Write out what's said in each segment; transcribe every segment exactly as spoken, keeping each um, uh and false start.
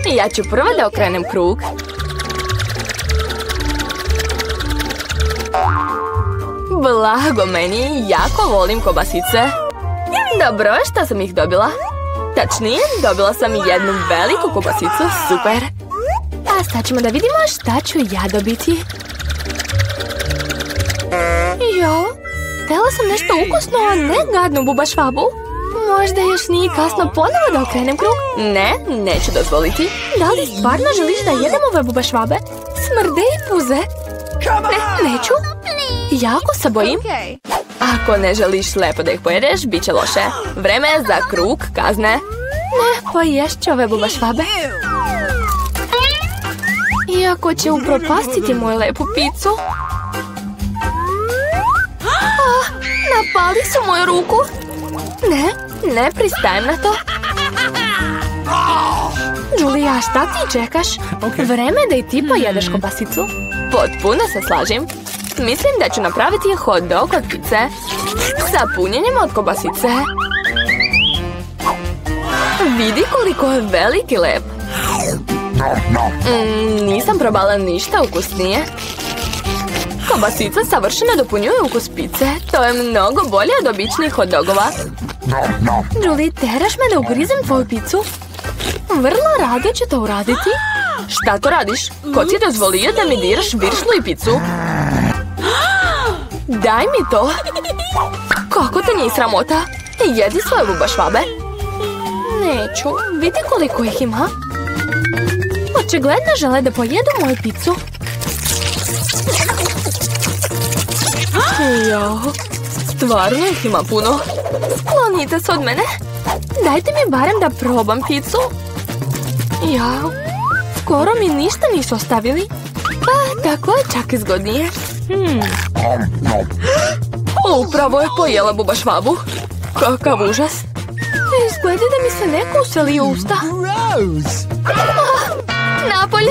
Ja ću prvo da okrenem krug. Blago meni, jako volim kobasice. Dobro, šta sam ih dobila? Tačnije, dobila sam jednu veliku kobasicu, super. A sad ćemo da vidimo šta ću ja dobiti. Jo, htjela sam nešto ukusno, a ne gadnu bubašvabu. Možda još nije kasno ponovo da okrenem krug? Ne, neću dozvoliti. Da li stvarno želiš da jedem ove bubašvabe? Smrde i puze. Ne, neću. Jako se bojim. Ako ne želiš lepo da ih pojedeš, bit će loše. Vreme je za krug kazne. Ne, poješću ove bubašvabe. Iako će upropastiti moju lepu picu. Ah, napali su moju ruku. Ne, ne pristajem na to. Julia, šta ti čekaš? Vreme da i ti pojedeš kobasicu. Potpuno se slažem. Mislim da ću napraviti hot dog od pice sa punjenjem od kobasice. Vidi koliko je velik i lep. Mm, nisam probala ništa ukusnije. Kobasica savršeno dopunjuje ukus pice. To je mnogo bolje od običnih hot dogova. Julie, teraš me da ugrizem tvoju picu? Vrlo rado ću to uraditi. Šta to radiš? Ko ti dozvolio da mi diraš viršlu i picu? Daj mi to. Kako te nije sramota? Jedi svoje bubašvabe. Neću. Vidi koliko ih ima. Očigledno žele da pojedu moju picu. Jo, stvarno ih ima puno. Sklonite se od mene. Dajte mi barem da probam picu. Ja, skoro mi ništa nisu ostavili. Pa, tako je čak i zgodnije. Hmm. Upravo je pojela bubašvabu. Kakav užas. Izgleda da mi se neko useli u usta. Ah, napolje.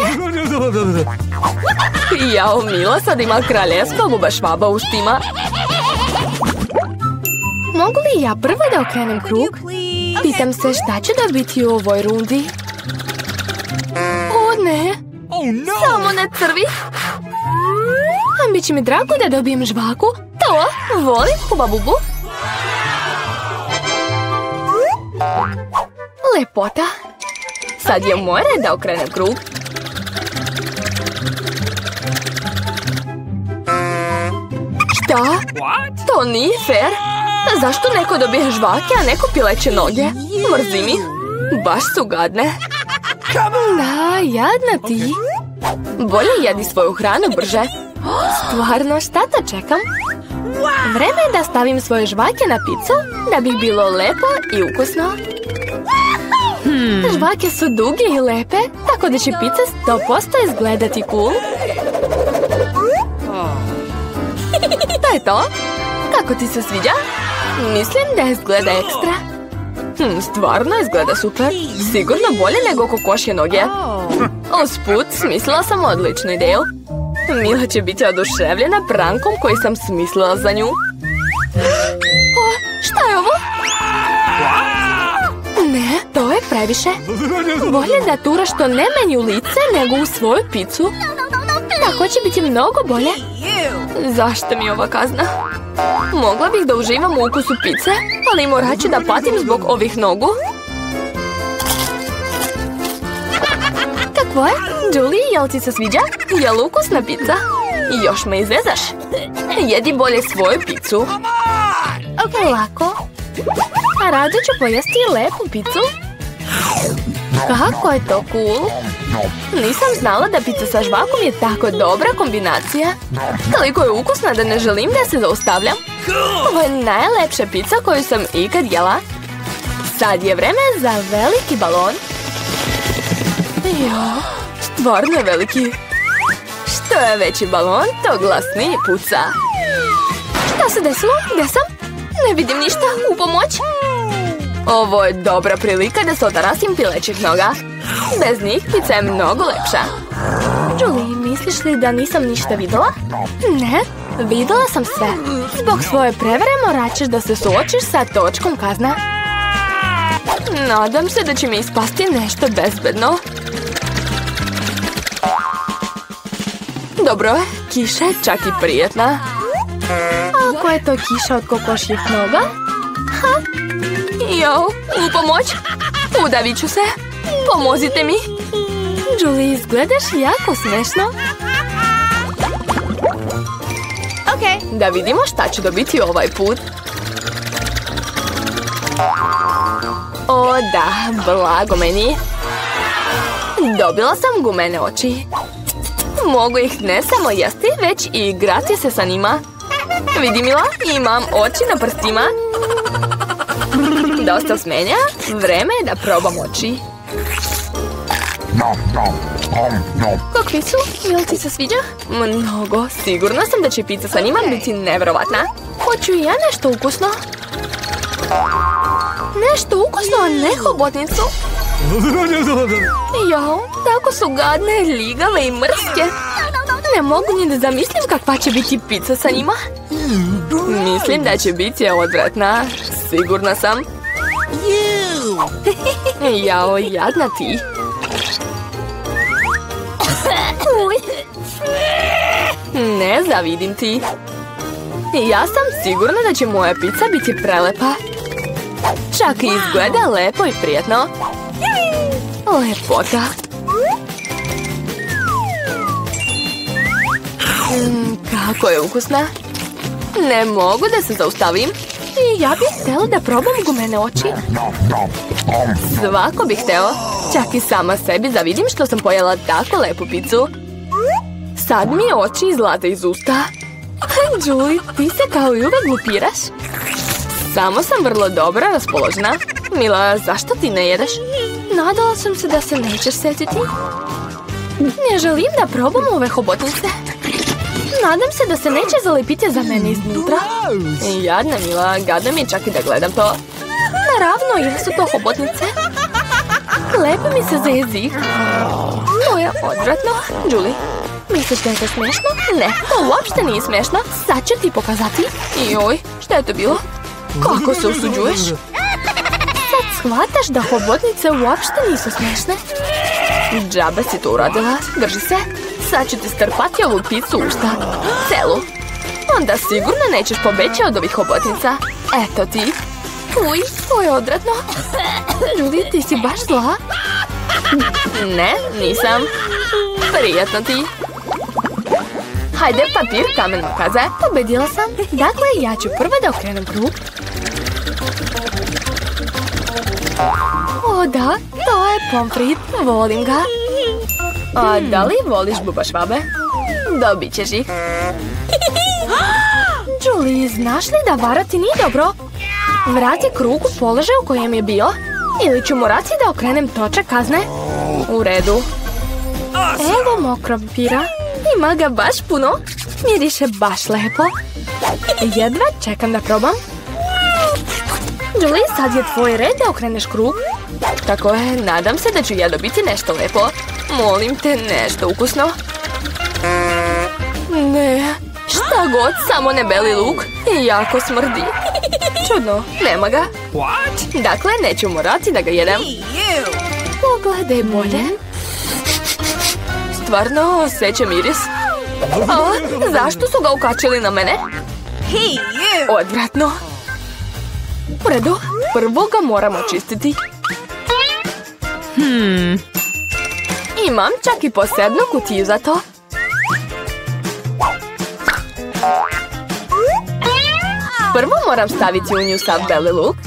Jao, Mila sad ima kraljevska bubašvaba u ustima. Mogu li ja prvo da okrenem krug? Pitam se šta ću dobiti u ovoj rundi. O ne, samo ne crvi. A bit će mi drago da dobijem žvaku. To, volim Huba Bubu. Lepota. Sad je moje red da okrenem krug. Šta? To nije fair. Zašto neko dobije žvake, a neko pileće noge? Mrzim ih. Baš su gadne. Da, jadna ti. Bolje jedi svoju hranu brže. Stvarno, šta to čekam? Vreme je da stavim svoje žvake na picu, da bi bilo lepo i ukusno. Hmm. Žvake su duge i lepe, tako da će pica sto posto izgledati cool. To je to. Kako ti se sviđa? Mislim da izgleda ekstra. Hm, stvarno izgleda super. Sigurno bolje nego kokošje noge. Usput, smislila sam odličnu ideju. Mila će biti oduševljena prankom koji sam smislila za nju. O, šta je ovo? Ne, to je previše. Bolje da turaš to ne meni u lice nego u svoju picu. Tako će biti mnogo bolje. Zašto mi je ova kazna? Mogla bih da uživam u ukusu pice, ali morat ću da patim zbog ovih nogu. Kako je? Julie, jel ti se sviđa? Jel ukusna pizza? Još me izvezaš. Jedi bolje svoju picu. Ok, lako. A rado ću pojesti lepu picu. Kako je to cool. Nisam znala da pizza sa žvakom je tako dobra kombinacija. Toliko je ukusna da ne želim da se zaustavljam. Ovo je najlepša pizza koju sam ikad jela. Sad je vreme za veliki balon. Jo, stvarno je veliki. Što je veći balon, to glasnije puca. Šta se desilo? Gde sam? Ne vidim ništa. U pomoć. Ovo je dobra prilika da se otarasim pilećih noga. Bez njih pizza je mnogo lepša. Julie, misliš li da nisam ništa videla? Ne, videla sam sve. Zbog svoje prevare morat ćeš da se suočiš sa točkom kazna. Nadam se da će mi ispasti nešto bezbedno. Dobro, kiša je čak i prijetna. Ako je to kiša od kokošjih noga? Ha? Jo, u pomoć. Udavit ću se. Pomozite mi. Julie, izgledaš jako smešno. Ok, da vidimo šta će dobiti ovaj put. O da, blago meni. Dobila sam gumene oči. Mogu ih ne samo jesti, već i igrati se sa njima. Vidi Mila, imam oči na prstima. Dosta smenja, vreme je da probam oči. Kakvi su? Jel ti se sviđa? Mnogo, sigurna sam da će pizza sa njima biti nevjerovatna. Hoću i ja nešto ukusno. Nešto ukusno, a ne hobotnicu. Jo, tako su gadne, ligave i mrske. Ne mogu ni da zamislim kakva će biti pizza sa njima. Mislim da će biti odvratna. Sigurna sam. Jao, jadna ti. Ne zavidim ti. Ja sam sigurna da će moja pizza biti prelepa. Čak i izgleda lepo i prijetno. Lepota. Mm, kako je ukusna. Ne mogu da se zaustavim. I ja bih htjela da probam gumene oči. Svako bih hteo. Čak i sama sebi zavidim što sam pojela tako lepu pizzu. Sad mi oči izlaze iz usta. Julie, ti se kao i uvek glupiraš. Samo sam vrlo dobro raspoložena. Mila, zašto ti ne jedeš? Nadala sam se da se nećeš sjetiti. Ne želim da probam ove hobotnice. Nadam se da se neće zalepiti za mene iznutra. Jadna Mila, gadno mi je čak i da gledam to. Naravno, jer su to hobotnice. Lepo mi se za jezik. To je odvratno. Julie, misliš da je to smiješno? Ne, to uopšte nije smiješno. Sad ću ti pokazati. Joj, šta je to bilo? Kako se usuđuješ? Sad shvataš da hobotnice uopšte nisu smiješne. Džabe si to uradila. Drži se. Sad ću ti strpati ovu pizzu u usta. Celu. Onda sigurno nećeš pobeći od ovih hobotnica. Eto ti. Uj, to je odvratno. Julie, ti si baš zla? Ne, nisam. Prijetno ti. Hajde, papir, kamen, nokaze. Pobedila sam. Dakle, ja ću prva da okrenem krug. O da, to je pomfrit. Volim ga. A da li voliš bubašvabe? Dobit ćeš ih. Julie, znaš li da varati nije dobro? Vrati krug u položaj u kojem je bio. Ili ću morati da okrenem točak kazne. U redu. Evo mog krompira. Ima ga baš puno. Miriše baš lepo. Jedva čekam da probam. Julie, sad je tvoj red da okreneš krug. Tako je, nadam se da ću ja dobiti nešto lepo. Molim te, nešto ukusno. Ne, šta god, samo ne beli luk. Jako smrdi. Čudno, nema ga. Dakle, neću morati da ga jedem. Pogledaj bolje. Stvarno osjećam miris. A, zašto su ga ukačili na mene? Odvratno. U redu, prvo ga moramo čistiti. Hmm. Imam čak i posebnu kutiju za to. Prvo moram staviti u nju sav beli luk.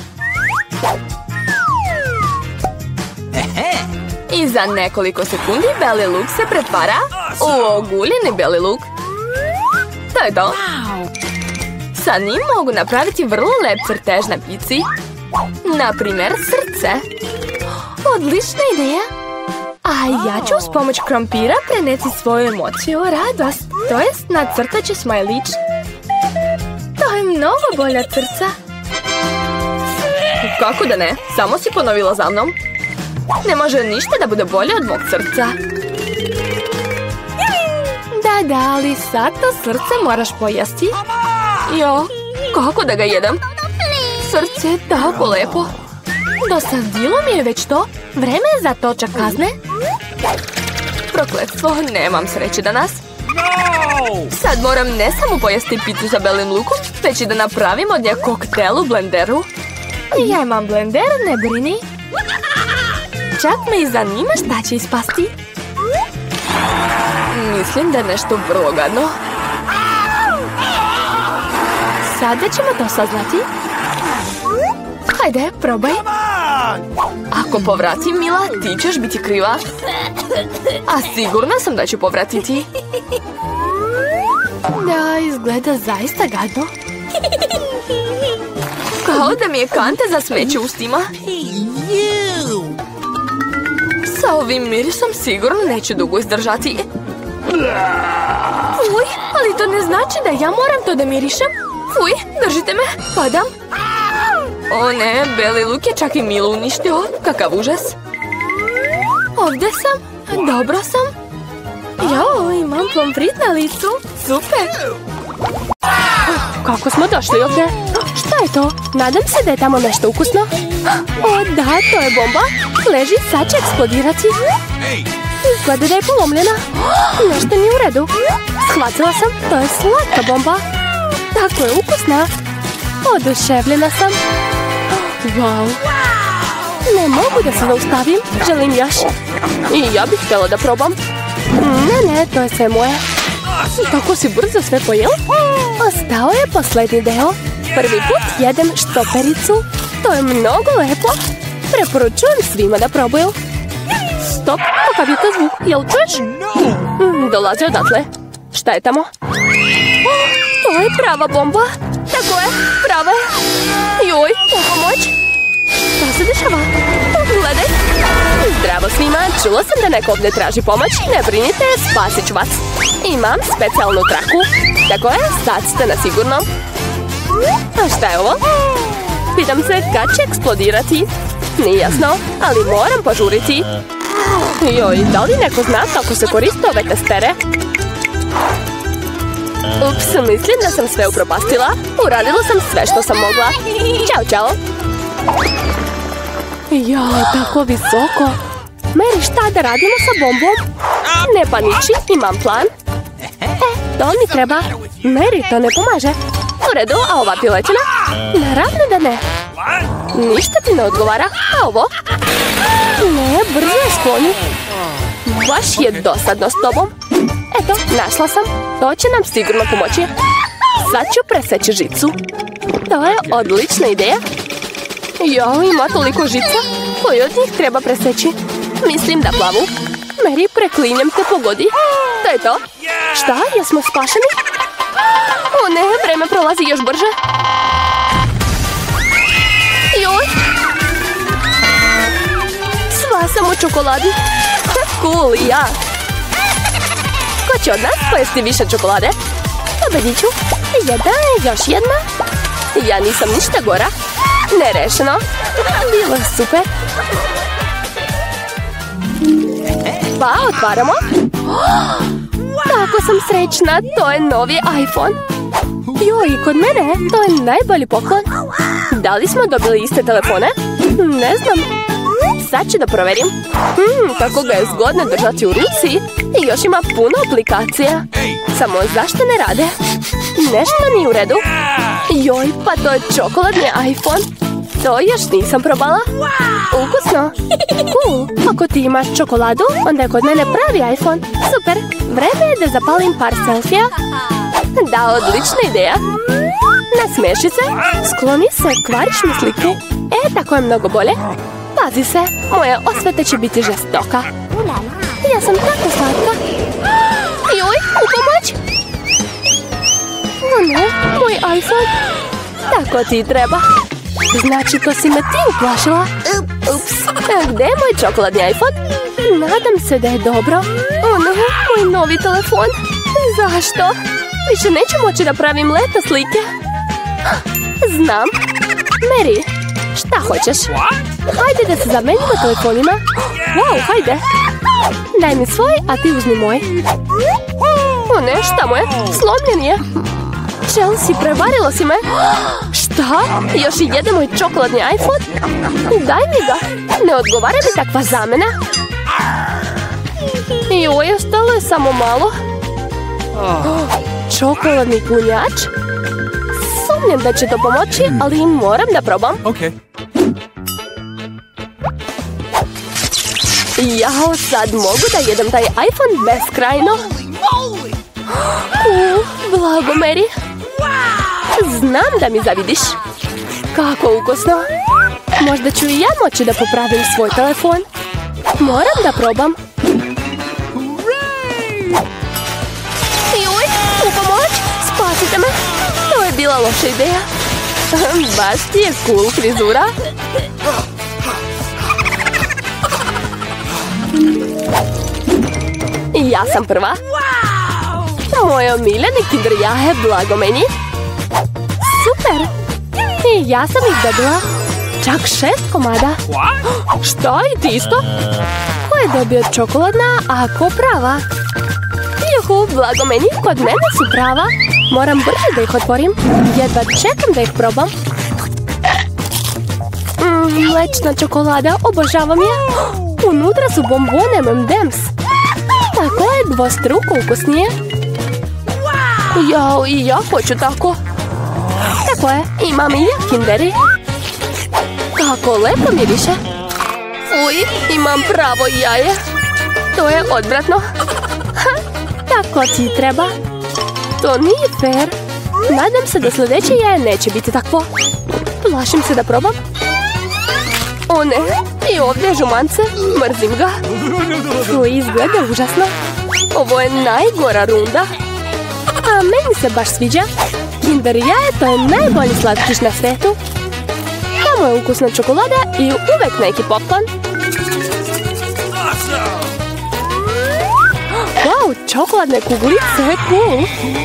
I za nekoliko sekundi beli luk se pretvara u oguljeni beli luk. To je to. Sa njim mogu napraviti vrlo lep crtež na pici. Naprimjer, srce. Odlična ideja. A ja ću uz pomoć krompira preneti svoju emociju, radost. To jest, nacrtat ću smajlić. To je mnogo bolja crca. Kako da ne? Samo si ponovila za mnom. Ne može ništa da bude bolje od mog srca. Da, da, ali sad to srce moraš pojesti. Jo, kako da ga jedem? Srce je tako lepo. Dosadilo mi je već to. Vreme je za točak kazne. Prokletstvo, nemam sreće danas. Sad moram ne samo pojesti picu sa belim lukom, već i da napravim od nje koktel u blenderu. Ja imam blender, ne brini. Čak me i zanima šta će ispasti. Mislim da je nešto vrlo gadno. Sada ćemo to saznati. Hajde, probaj. Ako povratim, Mila, ti ćeš biti kriva. A sigurna sam da ću povratiti. Da, izgleda zaista gadno. Kao da mi je kante za smeće ustima. Sa ovim mirisom sigurno neću dugo izdržati. Fuj, ali to ne znači da ja moram to da mirišem. Fuj, držite me, padam. O ne, beli luk je čak i Milu uništio. Kakav užas. Ovdje sam, dobro sam. Jo, imam pomfrit na licu. Super. Kako smo došli ovdje? Šta je to? Nadam se da je tamo nešto ukusno. O da, to je bomba. Leži, sad će eksplodirati. Izgleda da je polomljena. Nešto nije u redu. Shvatila sam, to je slatka bomba. Tako je ukusna. Oduševljena sam. Wow. Ne mogu da se zaustavim. Želim još. I ja bih htjela da probam. Ne, ne, to je sve moje. Tako si brzo sve pojel? Ostao je posljednji deo. Prvi put jedem štopericu. To je mnogo lepo. Preporučujem svima da probaju. Stop, kakav je to zvuk? Jel čuješ? Mm, dolazi odatle. Šta je tamo? To je prava bomba. Tako je, prava je. Joj, u pomoć. Šta se dešava? Gledaj. Zdravo svima, čula sam da neko ovdje traži pomoć. Ne brinite, spasit ću vas. Imam specijalnu traku. Tako je, sad ste na sigurnom. A šta je ovo? Pitam se kad će eksplodirati. Nije jasno, ali moram požuriti. Joj, da li neko zna kako se koriste ove testere? Ups, mislim da sam sve upropastila. Uradila sam sve što sam mogla. Ćao, čao. Joj, tako visoko. Mary, šta da radimo sa bombom? Ne paniči, imam plan. E, to mi treba. Mary, to ne pomaže. U redu, a ova piletina? Naravno da ne. Ništa ti ne odgovara. A ovo? Ne, brzo je skloni. Baš je dosadno s tobom. Eto, našla sam. To će nam sigurno pomoći. Sad ću preseći žicu. To je odlična ideja. Jo, ima toliko žica. Koju od njih treba preseći? Mislim da plavu. Mary, preklinjem te pogodi. To je to. Šta? Jesmo spašeni? O ne, vreme prolazi još brže. Joj. Sva sam u čokoladi. Cool, ja. Ko će od nas pojesti više čokolade? Pobedit ću. Jedna, još jedna. Ja nisam ništa gora. Nerešeno. Bilo je super. Pa, otvaramo. Tako sam srećna. To je novi iPhone. Joj, kod mene to je najbolji poklon. Da li smo dobili iste telefone? Ne znam. Sad ću da proverim. Hmm, kako ga je zgodno držati u ruci. I još ima puno aplikacija. Samo zašto ne rade? Nešto nije u redu. Joj, pa to je čokoladni iPhone. To još nisam probala. Ukusno. Cool. Ako ti imaš čokoladu, onda je kod mene pravi iPhone. Super. Vreme je da zapalim par selfija. Da, odlična ideja. Nasmeši se. Skloni se, kvariš mi sliku. E, tako je mnogo bolje. Pazi se, moja osveta će biti žestoka. Ja sam tako slatka. Joj, u pomoć. O ne, moj iPhone. Tako ti treba. Znači, to si me ti uplašila. Ups, a gde je moj čokoladni iPhone? Nadam se da je dobro. O ne, moj novi telefon. Zašto? Više neću moći da pravim leto slike. Znam. Mary, šta hoćeš? Hajde da se zamenimo telefonima. Wow, hajde. Daj mi svoj, a ti uzmi moj. O ne, šta mu je? Slomljen je. Chelsea, prevarila si me. Šta? Još i jedan moj čokoladni iPhone? Daj mi ga. Ne odgovara mi takva zamena. Joj, ostalo je samo malo. Čokoladni punjač? Sumnjam da će to pomoći, ali moram da probam. Okay. Jao, sad mogu da jedem taj iPhone beskrajno. U, blago Mary. Znam da mi zavidiš. Kako ukusno. Možda ću i ja moći da popravim svoj telefon. Moram da probam. Juj, u pomoć, spasite me. To je bila loša ideja. Baš ti je cool frizura. Ja sam prva. Moj omiljeni Kinder jaje, blago meni. Super. I ja sam ih dobila. Čak šest komada. Šta, i ti isto? Ko je dobio čokoladna, a ko prava? Juhu, blago meni, kod mene su prava. Moram brže da ih otvorim. Jedva čekam da ih probam. Mm, mlečna čokolada, obožavam je. Unutra su bombone em and em's. Tako je dvostruko ukusnije. Jao, i ja hoću tako. Tako je, imam i ja Kinderi. Kako lepo miriše. Uj, imam pravo jaje. To je odvratno. Ha, tako ti treba. To nije fair. Nadam se da sljedeće jaje neće biti takvo. Plašim se da probam. O ne, i ovdje je žumance. Mrzim ga. To izgleda užasno. Ovo je najgora runda. A meni se baš sviđa. Kinder jaje, to je najbolji slatkiš na svetu. Tamo je ukusna čokolada i uvek neki popcorn. Wow, čokoladne kuglice, cool.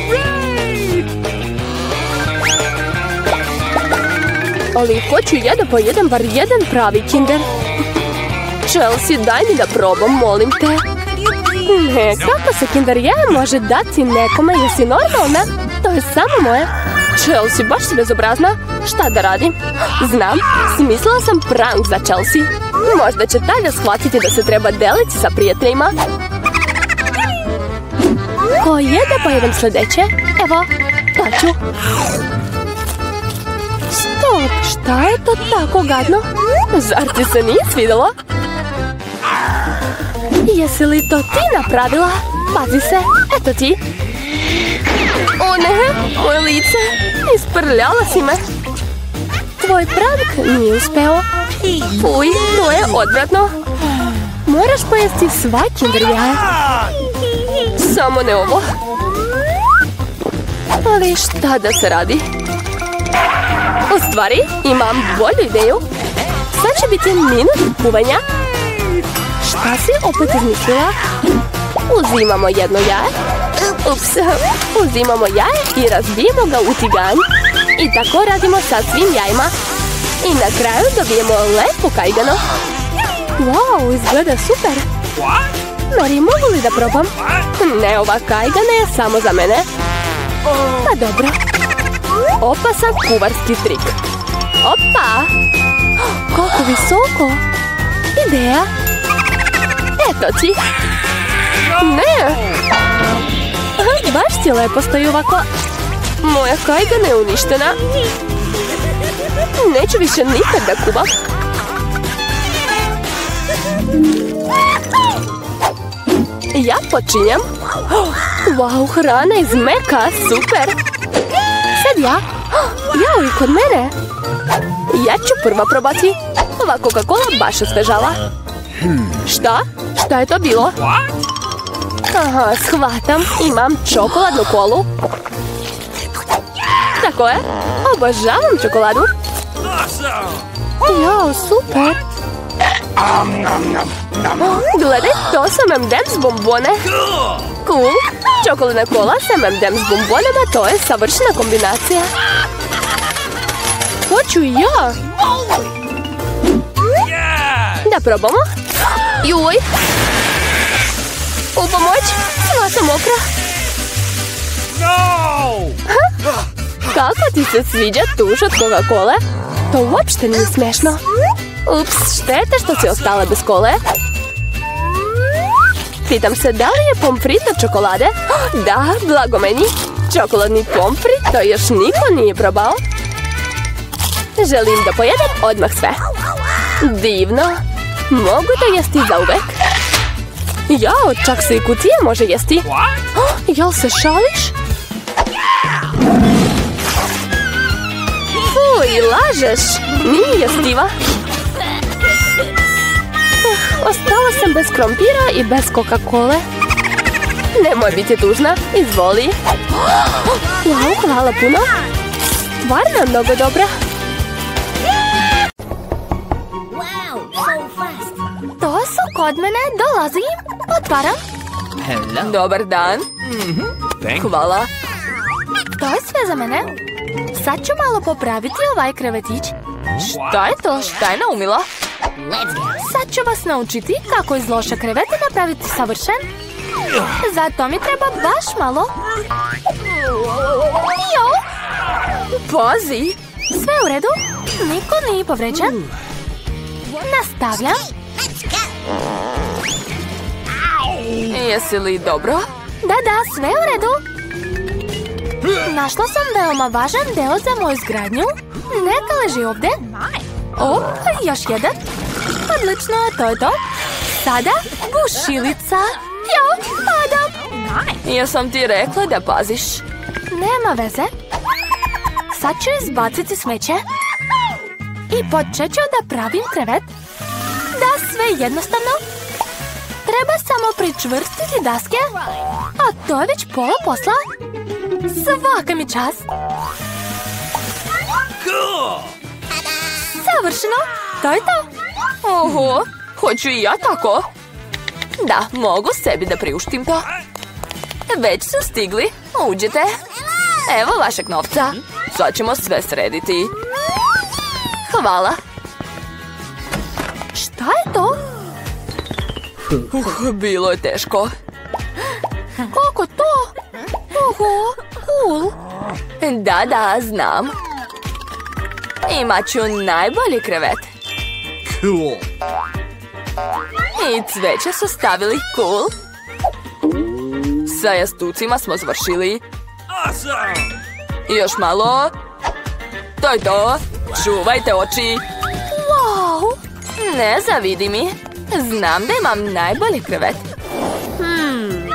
Ali hoću ja da pojedem bar jedan pravi Kinder. Chelsea, daj mi da probam, molim te. Ne, kako se Kinder jaje može dati nekome, jesi normalna? To je samo moje. Chelsea, baš si bezobrazna. Šta da radim? Znam, smislila sam prank za Chelsea. Možda će dalje shvatiti da se treba deliti sa prijateljima. Ko je da pojedem sljedeće? Evo, to ću. Stop, šta je to tako gadno? Zar ti se nije svidjelo? Jesi li to ti napravila? Pazi se, eto ti. O ne, moje lice. Isprljala si me. Tvoj prank nije uspeo. Fuj, to je odvratno. Moraš pojesti sva Kinder jaja. Samo ne ovo. Ali šta da se radi? U stvari, imam bolju ideju. Sad će biti minut kuvanja. Šta si opet izmislila? Uzimamo jedno jaje. Ups, uzimamo jaje i razbijemo ga u tiganj. I tako radimo sa svim jajima. I na kraju dobijemo lepu kajgano. Wow, izgleda super. Mary, mogu li da probam? Ne, ova kajgana je samo za mene. Pa dobro. Opasan kuvarski trik. Opa! Kako visoko! Ideja! Eto ti! Ne! Baš ti lepo stoji ovako. Moja kajgana je uništena. Neću više nikad da kuvam. Ja počinjem. Wow, hrana iz meka, super. Sad ja. Jao, i kod mene. Ja ću prva probati. Ova Coca-Cola baš osvežala. Šta? Šta je to bilo? Aha, shvatam. Imam čokoladnu kolu. Tako je. Obožavam čokoladu. Jao, super. Gledaj, to su em and em's bombone. Cool. Čokoladna kola s em and em's bombonama, to je savršena kombinacija. Hoću i ja. Da probamo. Juj. U pomoć. Sva sam mokra. Kako ti se sviđa tuš od Coca-Cole? To uopšte nije smešno. Ups, šteta što si ostala bez kole. Ti Pitam se da li je pomfrit od čokolade? Da, blago meni. Čokoladni pomfrit, to još niko nije probao. Želim da pojedem odmah sve. Divno. Mogu to jesti zauvek. Jao, čak se i kutije može jesti. Oh, jel se šališ? Fuj, lažeš. Nije jestiva. Uh, ostala sam bez krompira i bez Coca-Cole. Nemoj biti tužna. Izvoli. Oh, wow, hvala puno. Stvarno mnogo dobra. To su kod mene, dolazim, otvaram. Hello. Dobar dan. Mm-hmm. Hvala. To je sve za mene. Sad ću malo popraviti ovaj krevetić. Šta je to? Šta je naumila? Sad ću vas naučiti kako iz loše krevete napraviti savršen. Zato mi treba baš malo. Jo! Pazi! Sve u redu? Niko nije povređen. Nastavljam. Jesi li dobro? Da, da, sve u redu. Našla sam veoma važan deo za moju izgradnju. Neka leži ovdje. O, još jedan. Odlično, to je to. Sada bušilica. Jo, padam. Jesam ti rekla da paziš. Nema veze. Sad ću izbaciti smeće. I počet ću da pravim krevet. Da, sve jednostavno. Treba samo pričvrstiti daske. A to je već pola posla. Svaka mi čast. Savršeno. To je to. Oho, hoću i ja tako. Da, mogu sebi da priuštim to. Već su stigli. Uđite. Evo vašeg novca. Sad ćemo sve srediti. Hvala. Šta je to? Uh, bilo je teško. Kako to? Oho, cool. Da, da, znam. Imat ću najbolji krevet. Cool. I cveće su stavili, cool. Sa jastucima smo završili. Awesome. Još malo. To je to. Čuvajte oči. Wow. Ne zavidi mi. Znam da imam najbolji krevet. Hmm.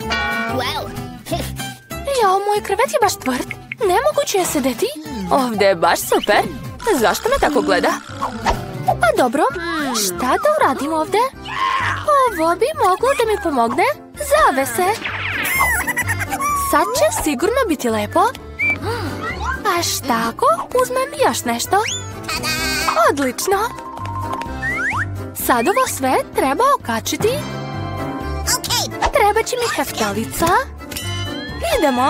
Jao, moj krevet je baš tvrd. Nemoguće je sedeti. Ovdje je baš super. Zašto me tako gleda? Pa dobro, šta da uradim ovdje? Ovo bi moglo da mi pomogne. Zave se. Sad će sigurno biti lepo. A šta ako uzmem još nešto? Odlično. Sad ovo sve treba okačiti. Treba će mi heftalica. Idemo.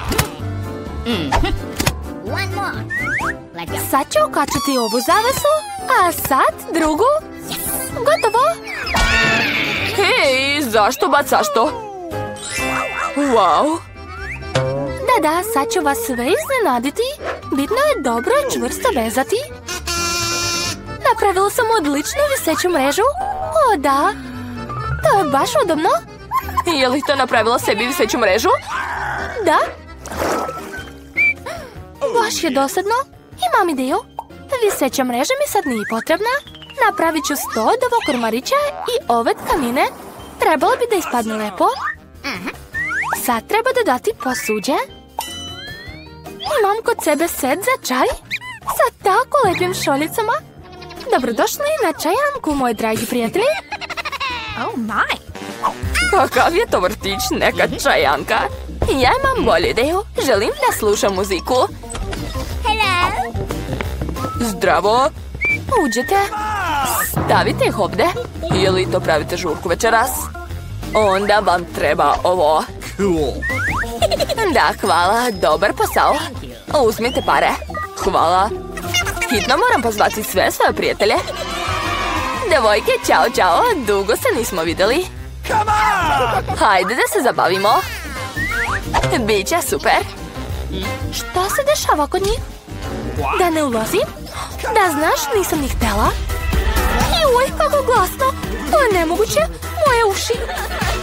Sad ću okačiti ovu zavesu, a sad drugu. Gotovo. Hej, zašto bacaš to? Wow. Da, da, sad ću vas sve iznenaditi. Bitno je dobro i čvrsto vezati. Napravila sam odličnu viseću mrežu. O, da. To je baš udobno. Je li to napravila sebi viseću mrežu? Da. Baš je dosadno. Imam ideju. Viseća mreža mi sad nije potrebna. Napravit ću sto od ovog ormarića i ove tkanine. Trebalo bi da ispadne lepo. Sad treba dodati posuđe. Imam kod sebe set za čaj sa tako lepim šoljicama. Dobrodošli na čajanku, moji dragi prijatelji. Oh my! Kakav je to vrtić, neka čajanka. Ja imam bolju ideju. Želim da slušam muziku. Hello! Zdravo. Uđete. Stavite ih ovdje. Ili to pravite žurku večeras? Onda vam treba ovo. Cool. Da, hvala. Dobar posao. Uzmite pare. Hvala. Hitno moram pozvati sve svoje prijatelje. Devojke, čao, čao. Dugo se nismo vidjeli. Hajde da se zabavimo. Biće super. Šta se dešava kod njih? Da ne ulazim? Da znaš, nisam ni htjela. Juj, kako glasno. To je nemoguće. Moje uši.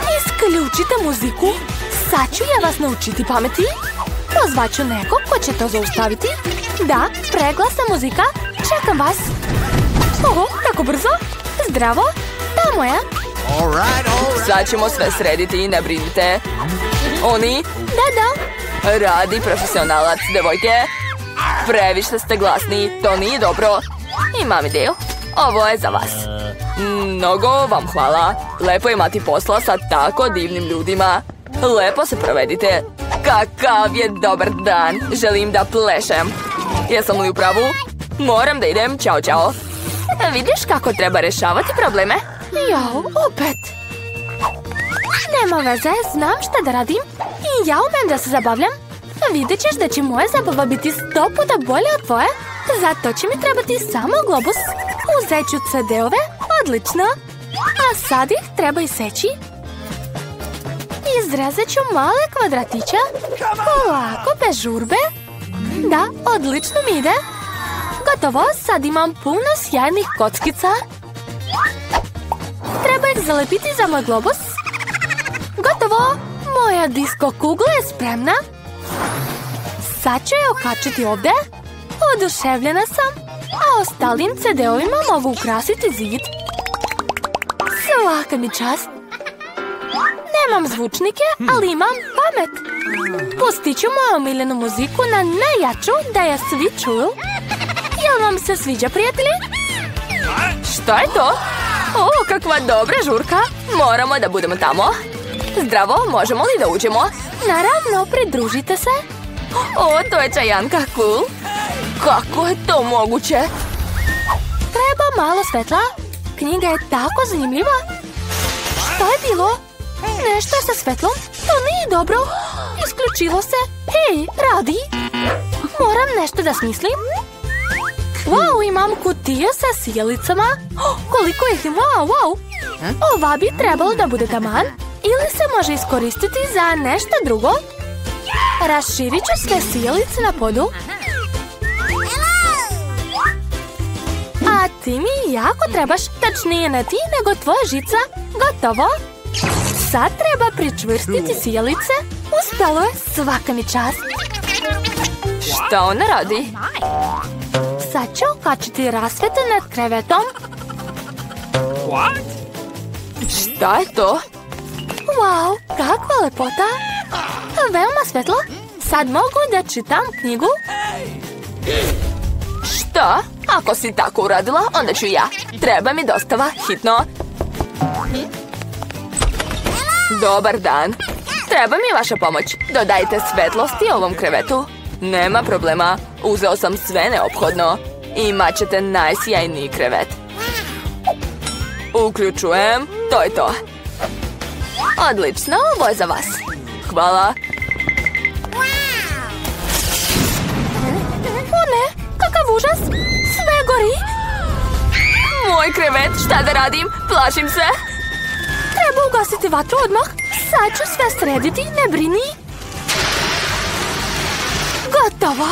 Isključite muziku. Sad ću ja vas naučiti pameti. Pozvaću nekog ko će to zaustaviti. Da, preglasna muzika. Čekam vas. Oho, tako brzo. Zdravo, tamo je. Sad ćemo sve srediti, ne brinite. Oni? Da, da. Radi profesionalac, devojke. Previše ste glasni, to nije dobro. Imam ideju. Ovo je za vas. Mnogo vam hvala. Lepo imati posla sa tako divnim ljudima. Lepo se provedite. Kakav je dobar dan. Želim da plešem. Jesam li u pravu? Moram da idem. Ćao, čao. Vidiš kako treba rešavati probleme? Jao, opet. Nema veze, znam šta da radim. I ja umem da se zabavljam. Vidjet ćeš da će moja zabava biti sto puta bolja od tvoje. Zato će mi trebati samo globus. Uzet ću ce de-ove. Odlično. A sad ih treba iseći. Izrezat ću male kvadratiće. Polako, bez žurbe. Da, odlično mi ide. Gotovo, sad imam puno sjajnih kockica. Treba ih zalepiti za moj globus. Gotovo, moja disko kugla je spremna. Sad ću je okačiti ovdje. Oduševljena sam. A ostalim ce de-ovima mogu ukrasiti zid. Svaka mi čast. Nemam zvučnike, ali imam pamet. Pustit ću moju omiljenu muziku na najjaču da je svi čuju. Jel vam se sviđa, prijatelji? Šta je to? O, kakva dobra žurka. Moramo da budemo tamo. Zdravo, možemo li da uđemo? Naravno, pridružite se. O, to je čajanka, cool. Kako je to moguće? Treba malo svetla. Knjiga je tako zanimljiva. Šta je bilo? Nešto sa svetlom? To nije dobro. Isključilo se. Hej, radi. Moram nešto da smislim. Wow, imam kutiju sa sjelicama. Oh, koliko ih ima, wow. Ova bi trebalo da bude taman. Ili se može iskoristiti za nešto drugo. Raširit ću sve sjelice na podu. A ti mi jako trebaš, tačnije ne ti, nego tvoja žica. Gotovo. Sad treba pričvrstiti sjelice. Uspelo je, svaka mi čast. Šta ona radi? Sad ću okačiti rasvetu nad krevetom. What? Šta je to? Wow, kakva lepota. Veoma svetlo. Sad mogu da čitam knjigu. Šta? Ako si tako uradila, onda ću ja. Treba mi dostava, hitno. Dobar dan. Treba mi vaša pomoć. Dodajte svetlosti ovom krevetu. Nema problema. Uzeo sam sve neophodno. Imat ćete najsjajniji krevet. Uključujem. To je to. Odlično, ovo je za vas. Hvala. O ne, kakav užas. Sve gori. Moj krevet, šta da radim? Plašim se. Treba ugasiti vatru odmah. Sad ću sve srediti, ne brini. Gotovo.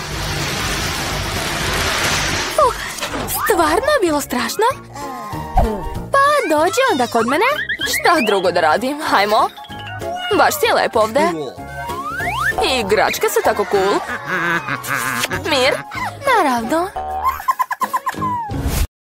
Uh, stvarno je bilo strašno. Pa dođi onda kod mene. Šta drugo da radim? Hajmo. Baš ti je lepo ovde. I igračke su tako cool. Mir? Naravno.